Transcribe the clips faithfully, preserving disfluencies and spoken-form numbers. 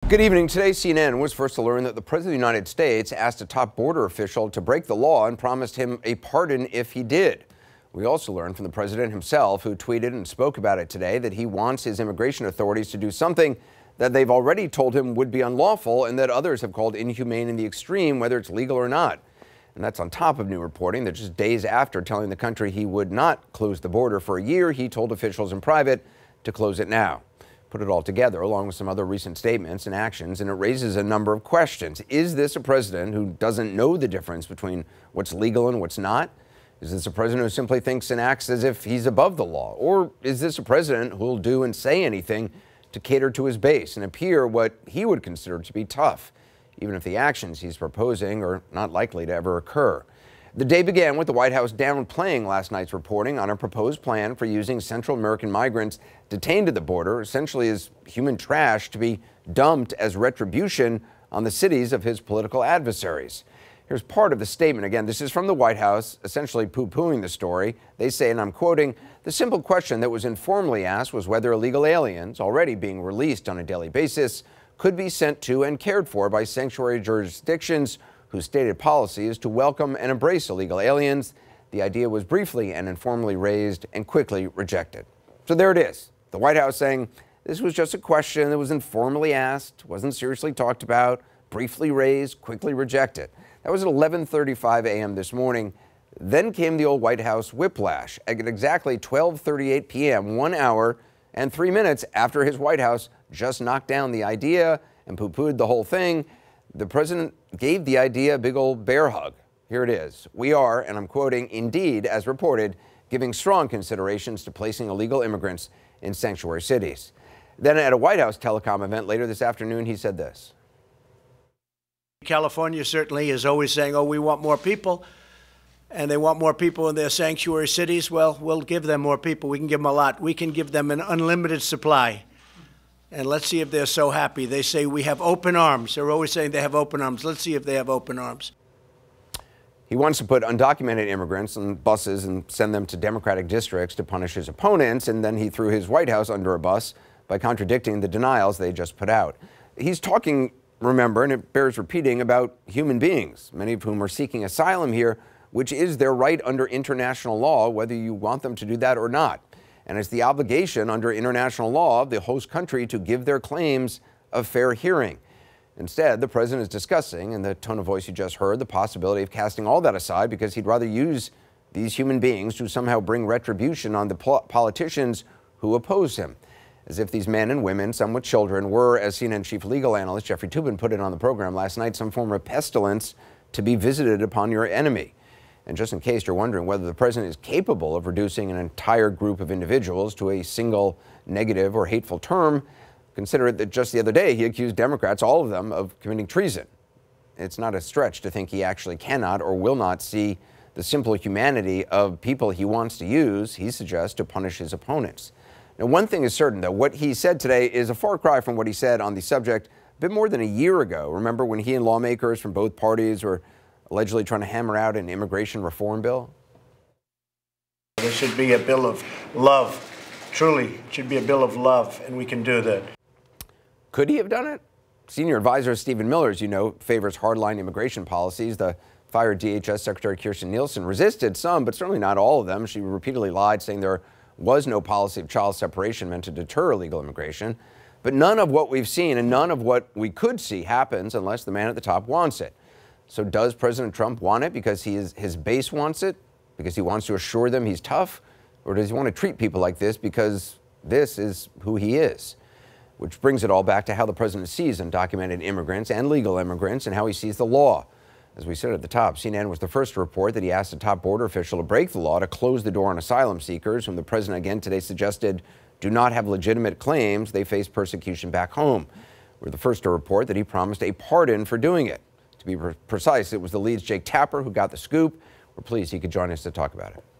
Good evening. Today, C N N was first to learn that the President of the United States asked a top border official to break the law and promised him a pardon if he did. We also learned from the president himself, who tweeted and spoke about it today, that he wants his immigration authorities to do something that they've already told him would be unlawful and that others have called inhumane in the extreme, whether it's legal or not. And that's on top of new reporting that just days after telling the country he would not close the border for a year, he told officials in private to close it now. Put it all together, along with some other recent statements and actions, and it raises a number of questions. Is this a president who doesn't know the difference between what's legal and what's not? Is this a president who simply thinks and acts as if he's above the law? Or is this a president who will do and say anything to cater to his base and appear what he would consider to be tough, even if the actions he's proposing are not likely to ever occur? The day began with the White House downplaying last night's reporting on a proposed plan for using Central American migrants detained at the border, essentially as human trash, to be dumped as retribution on the cities of his political adversaries. Here's part of the statement. Again, this is from the White House, essentially poo-pooing the story. They say, and I'm quoting, "The simple question that was informally asked was whether illegal aliens, already being released on a daily basis, could be sent to and cared for by sanctuary jurisdictions whose stated policy is to welcome and embrace illegal aliens. The idea was briefly and informally raised and quickly rejected." So there it is. The White House saying this was just a question that was informally asked, wasn't seriously talked about, briefly raised, quickly rejected. That was at eleven thirty-five a m this morning. Then came the old White House whiplash at exactly twelve thirty-eight p m, one hour and three minutes after his White House just knocked down the idea and poo-pooed the whole thing. The president gave the idea a big old bear hug. Here it is. "We are," and I'm quoting, "indeed, as reported, giving strong considerations to placing illegal immigrants in sanctuary cities." Then at a White House telecom event later this afternoon, he said this. California certainly is always saying, oh, we want more people, and they want more people in their sanctuary cities. Well, we'll give them more people. We can give them a lot. We can give them an unlimited supply. And let's see if they're so happy. They say we have open arms. They're always saying they have open arms. Let's see if they have open arms. He wants to put undocumented immigrants on buses and send them to Democratic districts to punish his opponents, and then he threw his White House under a bus by contradicting the denials they just put out. He's talking, remember, and it bears repeating, about human beings, many of whom are seeking asylum here, which is their right under international law, whether you want them to do that or not. And it's the obligation under international law of the host country to give their claims a fair hearing. Instead, the president is discussing, in the tone of voice you just heard, the possibility of casting all that aside because he'd rather use these human beings to somehow bring retribution on the politicians who oppose him. As if these men and women, some with children, were, as C N N chief legal analyst Jeffrey Toobin put it on the program last night, some form of pestilence to be visited upon your enemy. And just in case you're wondering whether the president is capable of reducing an entire group of individuals to a single negative or hateful term, consider it that just the other day he accused Democrats, all of them, of committing treason. It's not a stretch to think he actually cannot or will not see the simple humanity of people he wants to use, he suggests, to punish his opponents. Now, one thing is certain, though. What he said today is a far cry from what he said on the subject a bit more than a year ago. Remember when he and lawmakers from both parties were allegedly trying to hammer out an immigration reform bill? There should be a bill of love. Truly, it should be a bill of love, and we can do that. Could he have done it? Senior advisor Stephen Miller, as you know, favors hardline immigration policies. The fired D H S Secretary Kirstjen Nielsen resisted some, but certainly not all of them. She repeatedly lied, saying there was no policy of child separation meant to deter illegal immigration. But none of what we've seen and none of what we could see happens unless the man at the top wants it. So does President Trump want it because he is, his base wants it, because he wants to assure them he's tough? Or does he want to treat people like this because this is who he is? Which brings it all back to how the president sees undocumented immigrants and legal immigrants and how he sees the law. As we said at the top, C N N was the first to report that he asked a top border official to break the law to close the door on asylum seekers, whom the president again today suggested do not have legitimate claims. They face persecution back home. We're the first to report that he promised a pardon for doing it. To be pre precise, it was the Lead's Jake Tapper who got the scoop. We're pleased he could join us to talk about it.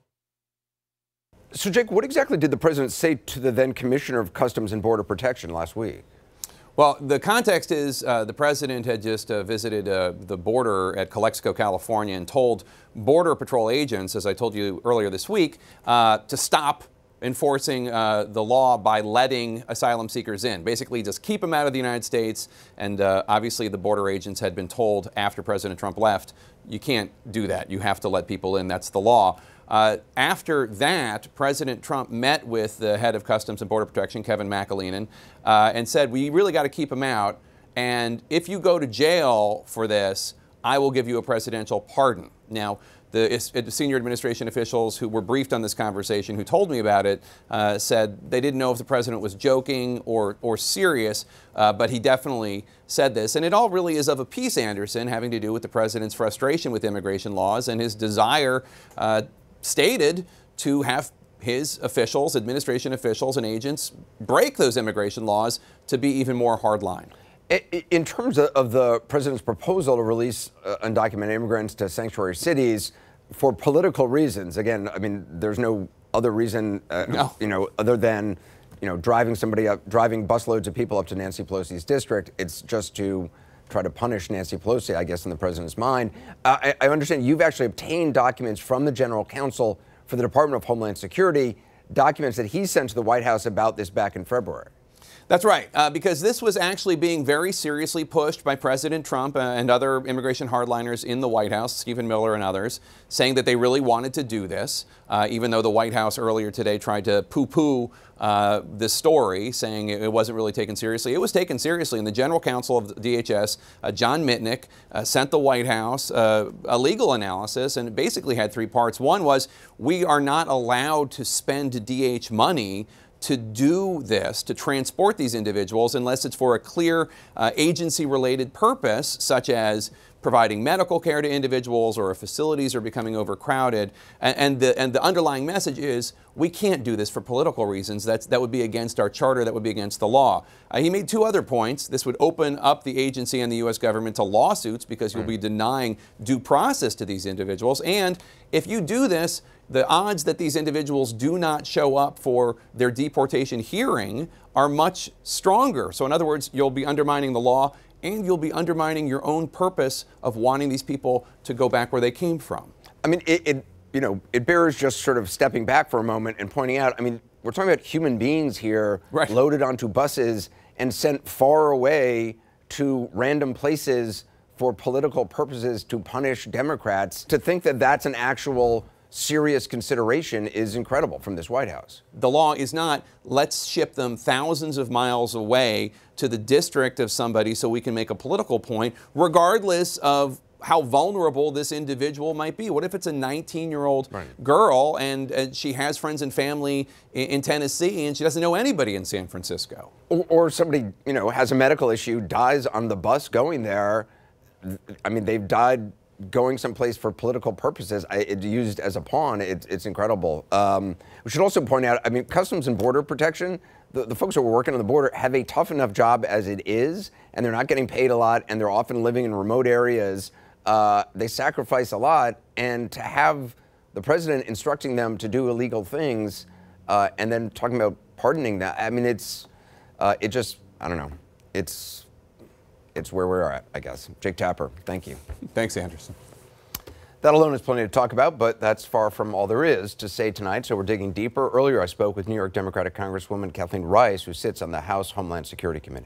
So, Jake, what exactly did the president say to the then Commissioner of Customs and Border Protection last week? Well, the context is uh, the president had just uh, visited uh, the border at Calexico, California, and told Border Patrol agents, as I told you earlier this week, uh, to stop enforcing uh, the law by letting asylum seekers in. Basically, just keep them out of the United States. And uh, obviously, the border agents had been told after President Trump left, you can't do that. You have to let people in. That's the law. Uh, after that, President Trump met with the head of Customs and Border Protection, Kevin McAleenan, uh, and said, we really got to keep him out. And if you go to jail for this, I will give you a presidential pardon. Now, the senior administration officials who were briefed on this conversation, who told me about it, uh, said they didn't know if the president was joking or, or serious, uh, but he definitely said this. And it all really is of a piece, Anderson, having to do with the president's frustration with immigration laws and his desire, uh, stated, to have his officials, administration officials and agents break those immigration laws to be even more hardline. In terms of the president's proposal to release uh, undocumented immigrants to sanctuary cities for political reasons, again, I mean, there's no other reason, uh, no. you know, other than, you know, driving somebody up, driving busloads of people up to Nancy Pelosi's district. It's just to try to punish Nancy Pelosi, I guess, in the president's mind. Uh, I, I understand you've actually obtained documents from the general counsel for the Department of Homeland Security, documents that he sent to the White House about this back in February. That's right, uh, because this was actually being very seriously pushed by President Trump uh, and other immigration hardliners in the White House, Stephen Miller and others, saying that they really wanted to do this, uh, even though the White House earlier today tried to poo-poo uh, this story, saying it wasn't really taken seriously. It was taken seriously, and the general counsel of D H S, uh, John Mitnick, uh, sent the White House uh, a legal analysis, and it basically had three parts. One was, we are not allowed to spend D H money to do this, to transport these individuals, unless it's for a clear uh, agency-related purpose, such as providing medical care to individuals or if facilities are becoming overcrowded. And, and, the, and the underlying message is, we can't do this for political reasons. That's, that would be against our charter. That would be against the law. Uh, he made two other points. This would open up the agency and the U S government to lawsuits because you'll be denying due process to these individuals. And if you do this, the odds that these individuals do not show up for their deportation hearing are much stronger. So in other words, you'll be undermining the law, and you'll be undermining your own purpose of wanting these people to go back where they came from. I mean, it, it you know, it bears just sort of stepping back for a moment and pointing out, I mean, we're talking about human beings here, right, loaded onto buses and sent far away to random places for political purposes to punish Democrats. To think that that's an actual serious consideration is incredible from this White House. The law is not, let's ship them thousands of miles away to the district of somebody so we can make a political point, regardless of how vulnerable this individual might be. What if it's a nineteen-year-old right. girl and, and she has friends and family in, in Tennessee and she doesn't know anybody in San Francisco? Or, or somebody, you know, has a medical issue, dies on the bus going there. I mean, they've died going someplace for political purposes. I, it used as a pawn. It, it's incredible. Um, we should also point out, I mean, Customs and Border Protection, the, the folks who are working on the border have a tough enough job as it is, and they're not getting paid a lot, and they're often living in remote areas. Uh, they sacrifice a lot, and to have the president instructing them to do illegal things uh, and then talking about pardoning that, I mean, it's, uh, it just, I don't know, it's, it's where we're at, I guess. Jake Tapper, thank you. Thanks, Anderson. That alone is plenty to talk about, but that's far from all there is to say tonight, so we're digging deeper. Earlier, I spoke with New York Democratic Congresswoman Kathleen Rice, who sits on the House Homeland Security Committee.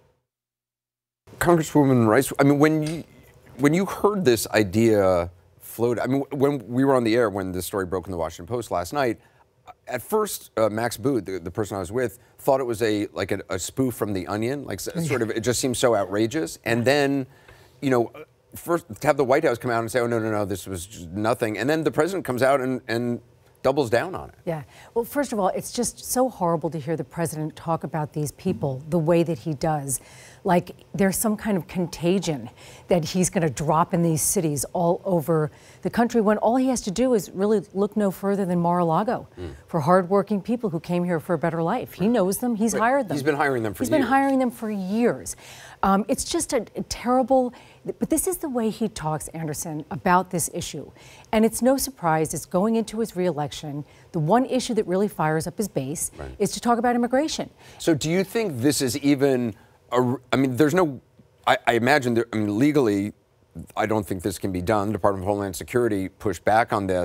Congresswoman Rice, I mean, when you, when you heard this idea float, I mean, when we were on the air, when this story broke in the Washington Post last night, at first, uh, Max Boot, the, the person I was with, thought it was a like a, a spoof from The Onion, like sort of, it just seemed so outrageous. And then, you know, first to have the White House come out and say, oh, no, no, no, this was just nothing. And then the president comes out and, and doubles down on it. Yeah. Well, first of all, it's just so horrible to hear the president talk about these people the way that he does. Like there's some kind of contagion that he's going to drop in these cities all over the country, when all he has to do is really look no further than Mar-a-Lago mm. for hardworking people who came here for a better life. He knows them. He's right. hired them. He's been hiring them for he's years. He's been hiring them for years. Um, it's just a, a terrible, but this is the way he talks, Anderson, about this issue. And it's no surprise, it's going into his reelection. The one issue that really fires up his base right. is to talk about immigration. So do you think this is even, a, I mean, there's no, I, I imagine, there, I mean, legally, I don't think this can be done. The Department of Homeland Security pushed back on this.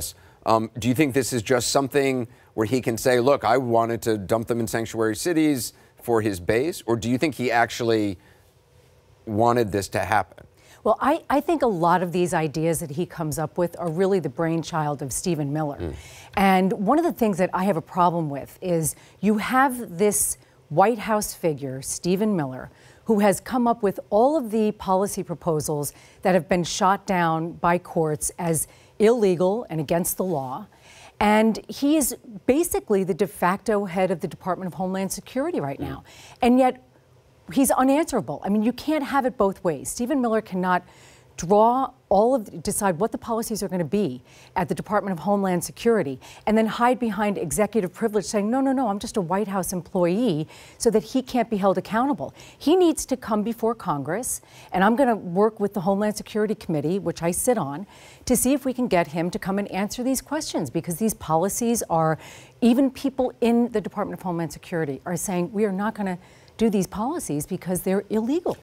Um, do you think this is just something where he can say, look, I wanted to dump them in sanctuary cities for his base? Or do you think he actually wanted this to happen? Well, I, I think a lot of these ideas that he comes up with are really the brainchild of Stephen Miller. Mm. And one of the things that I have a problem with is you have this White House figure, Stephen Miller, who has come up with all of the policy proposals that have been shot down by courts as illegal and against the law. And he is basically the de facto head of the Department of Homeland Security right now. And yet, he's unanswerable. I mean, you can't have it both ways. Stephen Miller cannot draw all of, decide what the policies are going to be at the Department of Homeland Security, and then hide behind executive privilege saying, no, no, no, I'm just a White House employee, so that he can't be held accountable. He needs to come before Congress, and I'm going to work with the Homeland Security Committee, which I sit on, to see if we can get him to come and answer these questions, because these policies are, even people in the Department of Homeland Security are saying, we are not going to do these policies because they're illegal.